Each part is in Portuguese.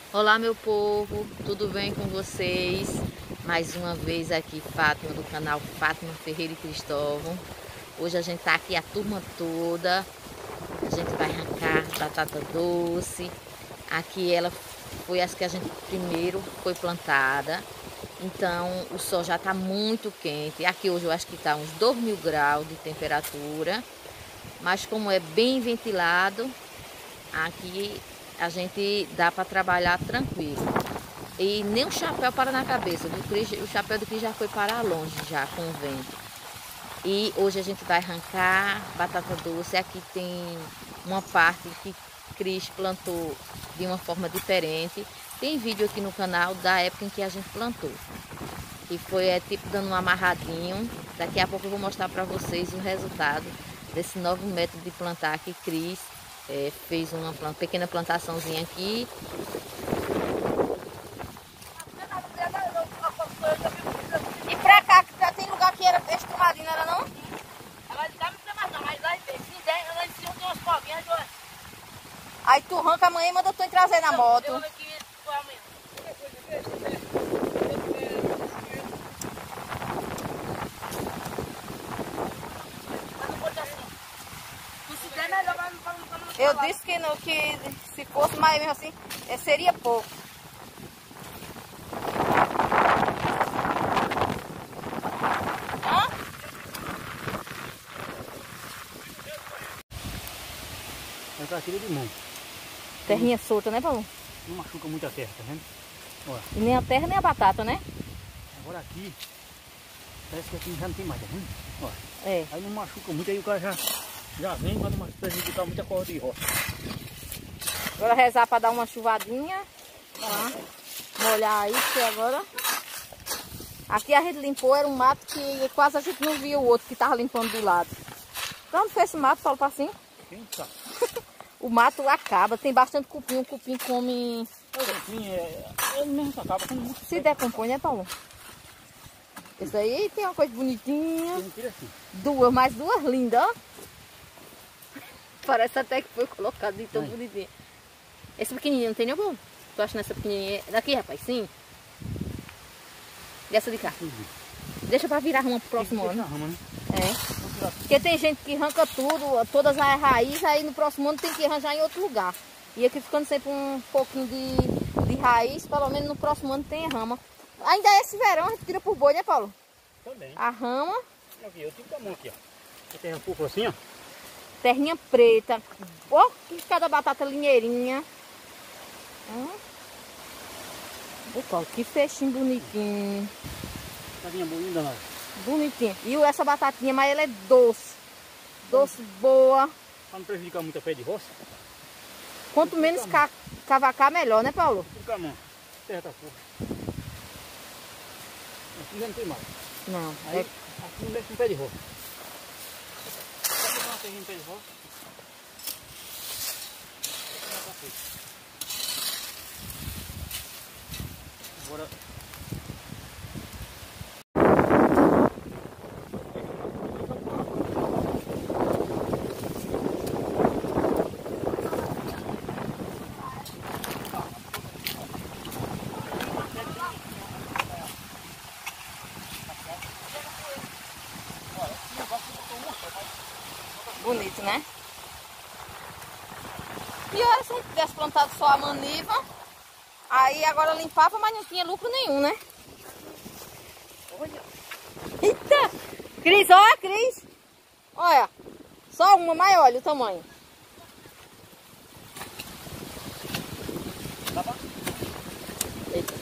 Olá, meu povo, tudo bem com vocês? Mais uma vez aqui, Fátima, do canal Fátima Ferreira e Cristóvão. Hoje a gente tá aqui, a turma toda. A gente vai arrancar batata doce. Aqui ela foi as que a gente primeiro foi plantada. Então o sol já tá muito quente. Aqui hoje eu acho que tá uns 2000 graus de temperatura. Mas como é bem ventilado, aqui a gente dá para trabalhar tranquilo. E nem o chapéu para na cabeça. O chapéu do Cris já foi para longe já com o vento. E hoje a gente vai arrancar batata doce. Aqui tem uma parte que Cris plantou de uma forma diferente. Tem vídeo aqui no canal da época em que a gente plantou. E foi tipo dando um amarradinho. Daqui a pouco eu vou mostrar para vocês o resultado desse novo método de plantar que Cris fez uma pequena plantaçãozinha aqui. E pra cá, que já tem lugar que era estrumadinho, não era não? Agora de cá não precisa mais não, mas lá em cima tem umas povinhas. Aí tu arranca amanhã e manda tu trazer na moto. Eu vou ver que foi amanhã. Eu disse que, que se fosse mais mesmo assim, seria pouco. Hã? Essa aqui é de mão. Terrinha solta, né, Paulo? Não machuca muito a terra, tá vendo? Olha. E nem a terra nem a batata, né? Agora aqui, parece que aqui já não tem mais, tá vendo? Olha. É. Aí não machuca muito, aí o cara já vem para não prejudicar muita corda de roça. Agora rezar para dar uma chuvadinha. Tá? Molhar aí, porque agora... Aqui a gente limpou, era um mato que quase a gente não via o outro que tava limpando do lado. Pra onde foi esse mato, Paulo Passinho? Quem sabe? O mato acaba, tem bastante cupim, o cupim come... O cupim ele mesmo acaba com muito. Se decompõe, né, Paulo? Esse aí tem uma coisa bonitinha. Ele tira assim. Mais duas lindas, ó. Parece até que foi colocado de tão bonitinho. Esse pequenininho não tem nenhum bom? Tu acha nessa pequenininha? Daqui, rapaz, sim. Dessa de cá. Deixa pra virar rama pro próximo ano. Rama, né? É. Porque tem gente que arranca tudo, todas as raízes, aí no próximo ano tem que arranjar em outro lugar. E aqui ficando sempre um pouquinho de raiz, pelo menos no próximo ano tem rama. Ainda esse verão a gente tira por boi, né, Paulo? Também. A rama. Aqui, eu tenho com a mão aqui, ó. Você tem um pouco assim, ó. Terrinha preta. Ó, que cada batata linheirinha. Ô, Paulo, que fechinho bonitinho. Carinha boa, danada. Bonitinha. E essa batatinha, mas ela é doce. Doce boa. Para não prejudicar muito a pé de roça. Quanto menos cavacar, melhor, né, Paulo? Tudo com a mão. A terra tá fofa. Aqui já não tem mais. Não. Aí, aqui não mexe com pé de roça. Só pegar uma terrinha de pé de roça. Agora... Bonito, né? E olha, se a gente tivesse plantado só a maniva, aí agora limpava, mas não tinha lucro nenhum, né? Olha. Eita! Cris, olha, Cris! Olha, só uma, mas olha o tamanho. Eita.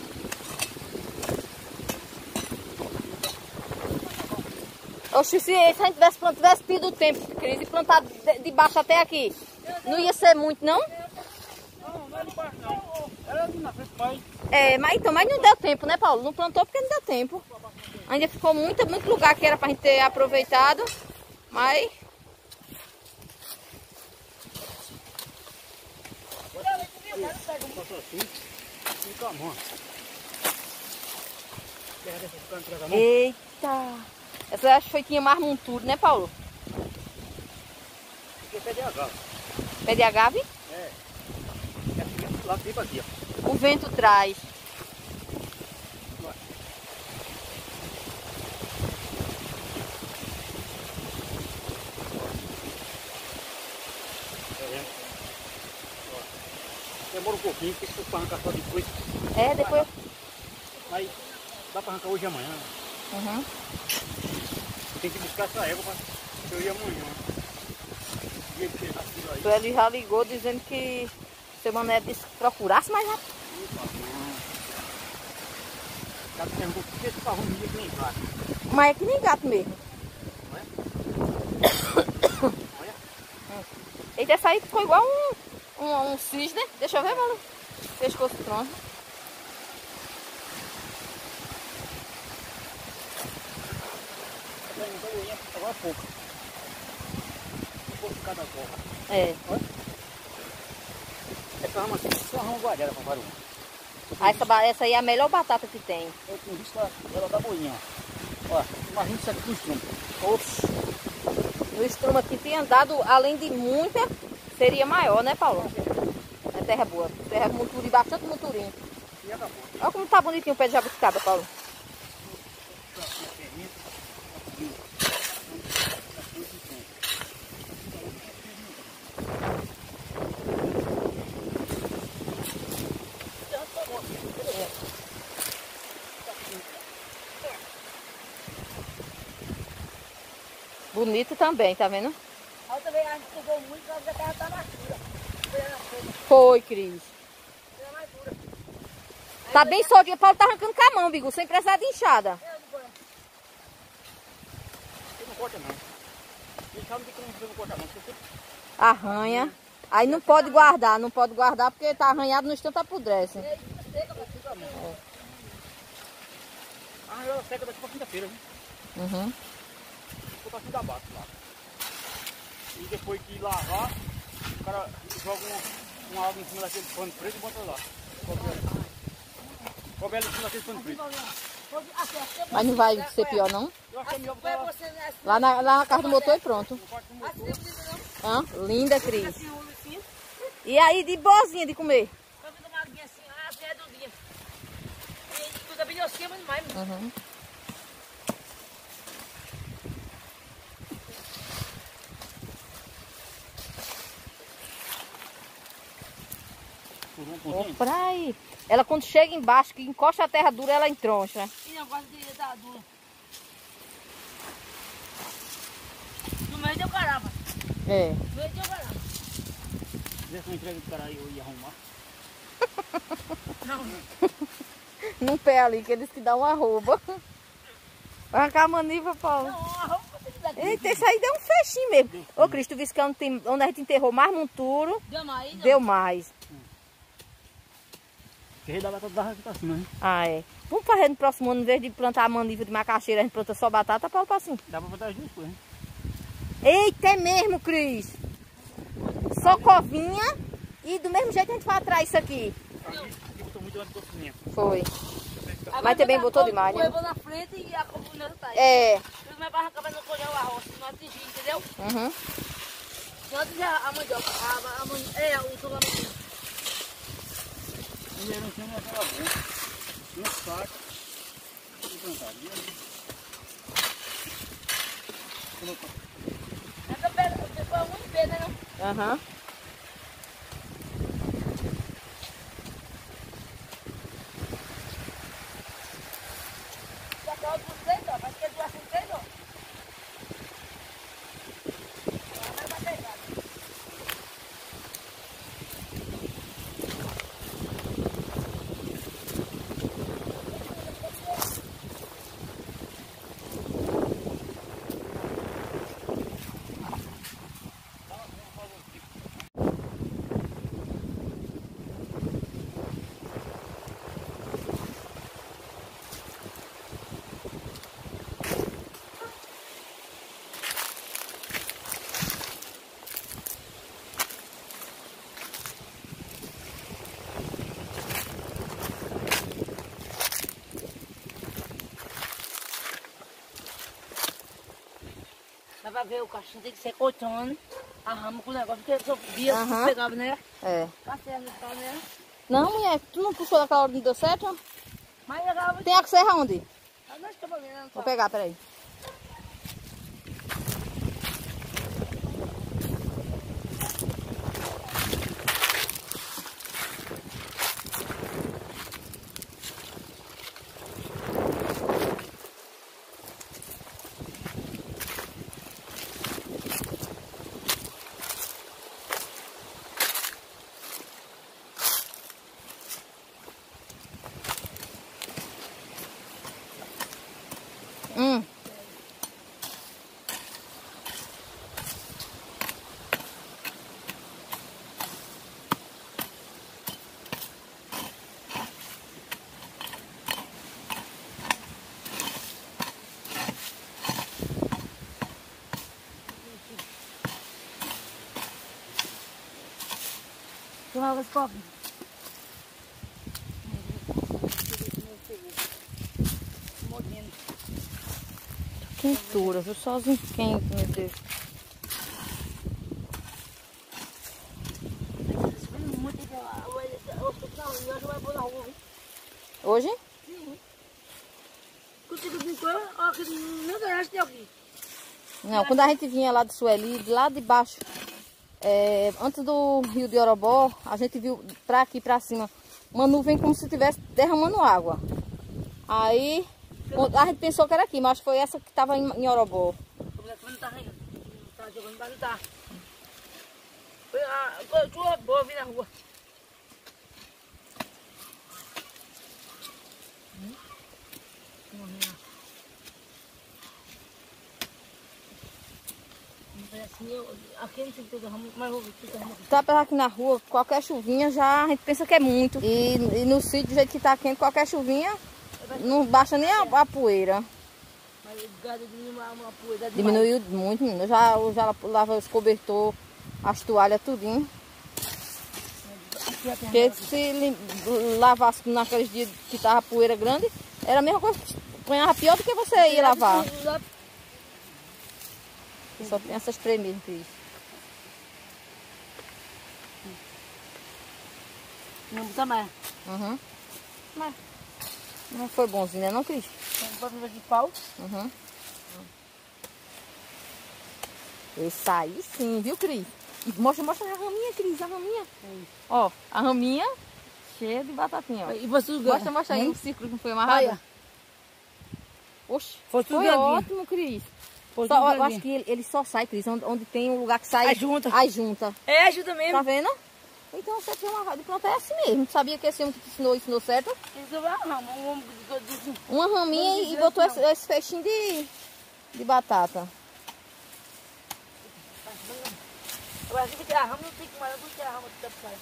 Oxe, se a gente tivesse tido o tempo, Cris, e plantado de baixo até aqui, não ia ser muito, não? Não, não é de baixo, não. Era ali na frente, pai. Mas não deu tempo, né, Paulo? Não plantou porque não deu tempo. Ainda ficou muito lugar que era pra gente ter aproveitado, mas... Eita! Essa eu acho que foi tinha mais monturo, né, Paulo? Aqui é pé de agave. Pé de agave? É. lá aqui pra aqui, ó. O vento traz. Demora um pouquinho, porque se for pra arrancar só depois. É, depois. Mas dá pra arrancar hoje e amanhã. Uhum. Tem que buscar essa égua pra eu ir amanhã. Então ele já ligou dizendo que o seu Mané disse que procurasse mais rápido. Já perguntou por que esse carro não ia que nem gato. Mas é que nem gato mesmo. Olha. Olha. Eita, essa aí ficou igual um cisne. Deixa eu ver, mano. Pescoço pronto. Agora pouco. Um pouco de cada cor. É. Olha. Essa rama aqui, só rama guarda pra varão. Essa aí é a melhor batata que tem. Eu tenho visto ela da boinha, ó. Ó, imagina isso aqui pro estrumo. Oxi. O estrumo aqui tinha dado, além de muita, seria maior, né, Paulo? É terra boa. Terra muturim, bastante muturim. Olha como tá bonitinho o pé de jabuticaba, Paulo. Bonito também, tá vendo? A outra vez a gente pegou muito, mas a terra tá mais dura. Foi, Cris. Tá bem soltinho. O Paulo tá arrancando com a mão, Bigu, sem precisar de enxada. Você não corta não. Ele sabe que você não corta não. Você... Arranha. Aí não pode guardar, porque tá arranhado no instante, apodrece. Ah, ela seca daqui pra quinta-feira, viu? Uhum. Vou pra da bata lá. E depois que lavar, o cara joga uma água em cima daquele pano preto e bota lá. Cobre ela em cima daquele pano preto. Mas não vai ser pior, não? Eu acho que é melhor botar Lá na casa do motor e pronto. Ah, linda, Cris. E aí, de boazinha de comer? Uhum. Pra aí. Ela quando chega embaixo, que encosta a terra dura, ela entroncha. E não gosta de estar dura. No meio deu caramba. É. No meio deu caramba. Se eu entrega do cara aí, eu ia arrumar. Não. Num pé ali, que eles que dão uma arroba. Vai arrancar a maniva, Paulo. Não, a roupa tem que dar aqui. Eita, isso aí deu um fechinho mesmo. Ô, Cris, tu viste que onde a gente enterrou mais monturo, Deu mais? deu mais. Porque da batata dava aqui pra cima, hein? Ah, é. Vamos fazer no próximo ano, em vez de plantar a maniva de macaxeira, a gente planta só batata, Paulo, assim. Dá pra botar as duas coisas, hein? Eita, é mesmo, Cris. Só covinha e do mesmo jeito a gente vai atrás isso aqui. Aqui botou muito antes do cozinha. Foi. Mas também botou demais, né? Eu vou na frente e a coluna tá aí. É. Eu não vai arrancar, mas não colher o arroz, se não atingir, entendeu? Uhum. Não atingir a mandioca, o tolamento. E eu não tinha aquela boca. Um saco. E plantaria. Essa pedra, você foi muito bem, né? Aham. Já tá por 6, ó. Vai ter duas por 6, ó. Vai pegar. Mas vai ver, o cachimbo tem que ser cortando a rama com o negócio, porque eu via, Aham. pegava, né? É. Passei a tá, né? Não, mulher, tu não puxou daquela hora que não deu certo? Mas eu tava... Tem a serra onde? Nós estamos vendo. Vou pegar, peraí. Tu vai os copos? Quentura, viu? Sozinho quente, meu Deus. Hoje? Sim. Contigo brincou, ó, que não ganhaste de alguém. Não, quando a gente vinha lá de Sueli, lá de baixo, antes do rio de Orobó, a gente viu pra aqui, pra cima, uma nuvem como se estivesse derramando água. Aí, a gente pensou que era aqui, mas foi essa que estava em Orobó. Não tá rindo. Tá jogando embaixo, tá. Foi a chuva boa vir na rua. Aqui não tem que ter mas vou Tá pra aqui na rua, qualquer chuvinha já a gente pensa que é muito. E no sítio, do jeito que tá quente, qualquer chuvinha não baixa nem a poeira. Mas o gado diminuiu uma poeira demais. Diminuiu muito, menina. Eu já lava os cobertor, as toalhas, tudinho. Porque se lavasse naqueles dias que tava poeira grande, era a mesma coisa, apanhava pior do que você ia lavar. Só tem essas três mesmo, Cris. Não botar mais. Uhum. Mas não foi bonzinho, né, não, Cris? Bota de pau. Uhum. Esse aí sim, viu, Cris? Mostra a raminha, Cris, a raminha. Ó, a raminha cheia de batatinha, ó. E você Mostra aí o círculo que não foi amarrado. Olha. Oxe, foi ótimo, Cris. Eu acho que ele só sai, Cris, onde tem um lugar que sai. As junta. É, ajuda mesmo. Tá vendo? Então você tem uma... Pronto, é assim mesmo. Sabia que esse homem que te ensinou certo? Uma raminha e botou esse feixinho de batata. Agora, se tirar a rama, não tem que mais, eu vou tirar a rama que tá fora.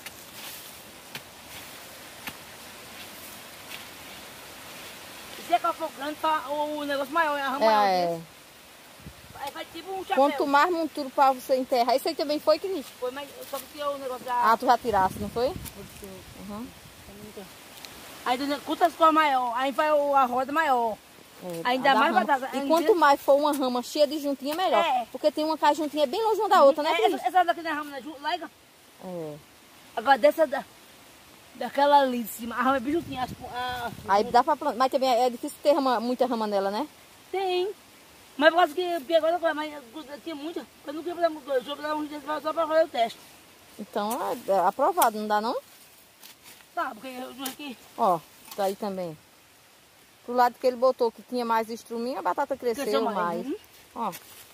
Se é café grande, o negócio maior, a rama maior. Aí faz tipo um chapéu. Quanto mais monturo pra você enterrar. Isso aí também foi, Cris? Foi, mas só que o negócio da... Ah, tu já tirasse, não foi? Uhum. Aí quantas coisas maior, aí vai a roda maior. Ainda mais batata. E quanto mais for uma rama cheia de juntinha, melhor. Porque tem uma que a juntinha é bem longe uma da outra, né, Cris? Essa daqui da rama, né? Larga. É. Agora daquela ali de cima, a rama é bem juntinha. Aí dá pra plantar. Mas também é difícil ter muita rama nela, né? Tem. Mas por causa que agora mas tinha muita. Eu não queria fazer uns dias só pra fazer o teste. Então é aprovado, não dá não? Tá, porque eu aqui. Ó, tá aí também. Pro lado que ele botou que tinha mais estruminho, a batata cresceu mais. Ó.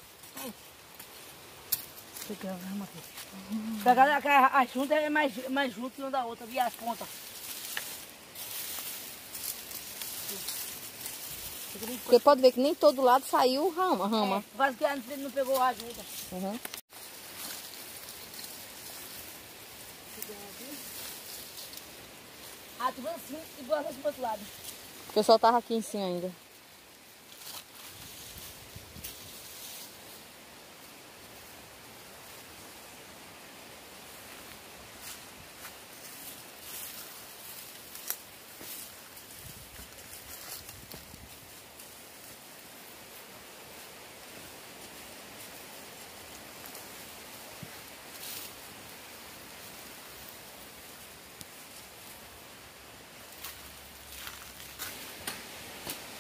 Pegar a junta é mais junto que uma da outra, via as pontas. Porque pode ver que nem todo lado saiu rama. Quase que a gente não pegou a junta. Uhum. Tu vai assim e bota assim pro outro lado. Porque eu só tava aqui em cima ainda.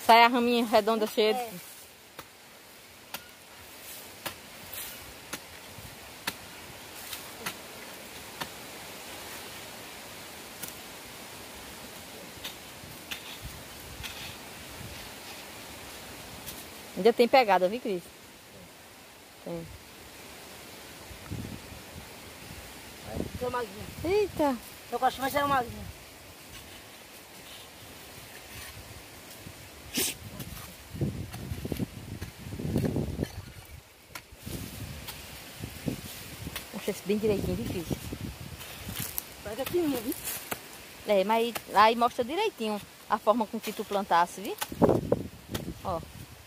Sai a raminha redonda cheia de... Ainda tem pegada, viu, Cris? Tem. Seu Maguinha. Eita! Seu cachorro vai ser o Maguinha. Puxa esse bem direitinho, viu, Cris? Vai que fininho, viu? É, mas aí mostra direitinho a forma com que tu plantasse, viu? Ó.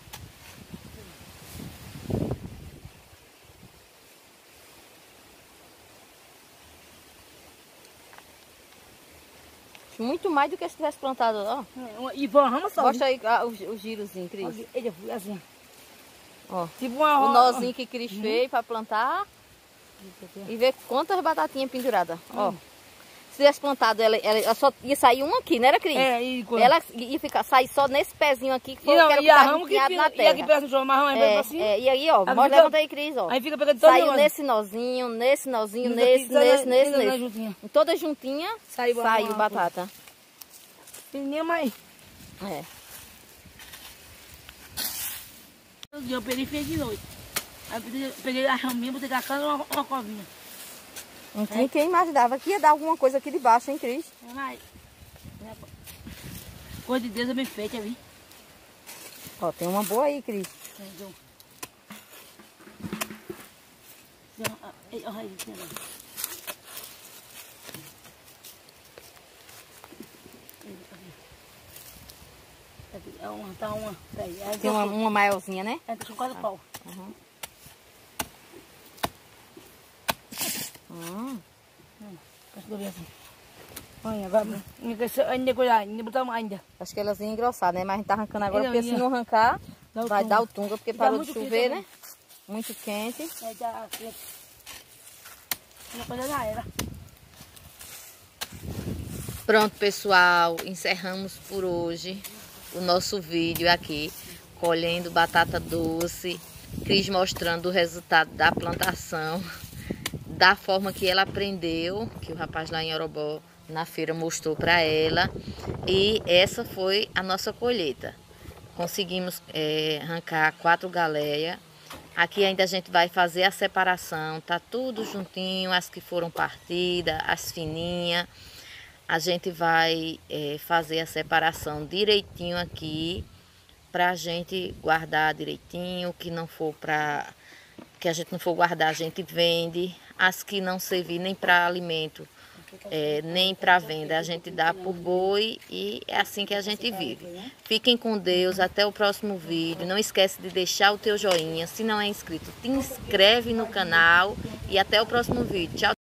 Muito mais do que se tivesse plantado, ó. E uma rama só. Mostra aí o girozinho, Cris. Ele foi assim. Ó. Tipo uma O roda. nozinho que Cris fez pra plantar. E ver quantas batatinhas penduradas. Ó. Se tivesse plantado, ela só ia sair uma aqui, não era, Cris? É, e quando... Ela ia sair só nesse pezinho aqui, que foi e não, que era e a tava rama que empenhado fica, na e terra. aqui perto do marrom, é assim. E aí, ó, Aí fica- levanta aí, Cris, ó. Aí fica pegando todo Saiu mundo. nesse nozinho, nesse, Nesse. Juntinha. Toda juntinha Saiu batata. Fininha, mas... É. Eu peguei e fiz de noite. Aí peguei a raminha, botei a cana e uma covinha. Não tinha quem imaginava que ia dar alguma coisa aqui de baixo, hein, Cris? Mas... Coisa de Deus é bem feita, viu? Ó, tem uma boa aí, Cris. Tá uma. Tem uma maiorzinha, né? É, tá com quase pau. Acho que eu vi assim. Olha, agora. Ainda cuidar, ainda botar uma ainda. Acho que elas iam engrossar, né? Mas a gente tá arrancando agora, Não, porque se não arrancar, vai dar o tunga, porque Tá parou de muito chover, quente, né? Muito quente. Aí tá quente. Uma coisa já era. Pronto, pessoal, encerramos por hoje o nosso vídeo aqui, colhendo batata doce, Cris mostrando o resultado da plantação, da forma que ela aprendeu, que o rapaz lá em Orobó, na feira, mostrou para ela. E essa foi a nossa colheita. Conseguimos arrancar 4 galeias. Aqui ainda a gente vai fazer a separação, tá tudo juntinho, as que foram partidas, as fininhas. A gente vai fazer a separação direitinho aqui, pra gente guardar direitinho. Que não for para, que a gente não for guardar, a gente vende. As que não servir nem para alimento, nem para venda, a gente dá por boi, e é assim que a gente vive. Fiquem com Deus, até o próximo vídeo. Não esquece de deixar o teu joinha. Se não é inscrito, te inscreve no canal e até o próximo vídeo. Tchau.